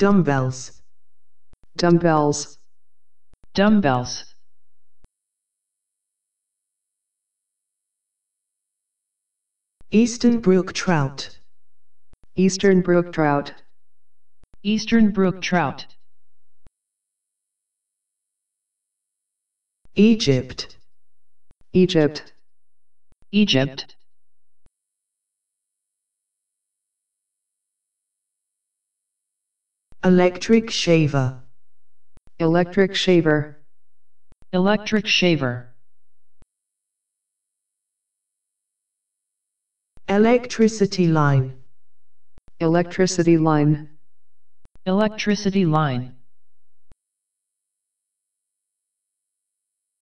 dumbbells, dumbbells, dumbbells, eastern brook trout, eastern brook trout, eastern brook trout, Egypt, Egypt, Egypt, electric shaver, electric shaver, electric shaver, electricity line, electricity line, electricity line,